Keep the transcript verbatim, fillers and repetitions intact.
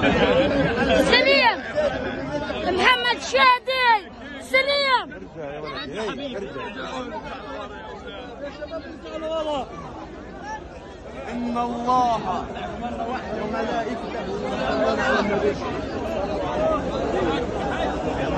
سليم محمد شادي سليم. إن الله وملائكته يصلون على النبي.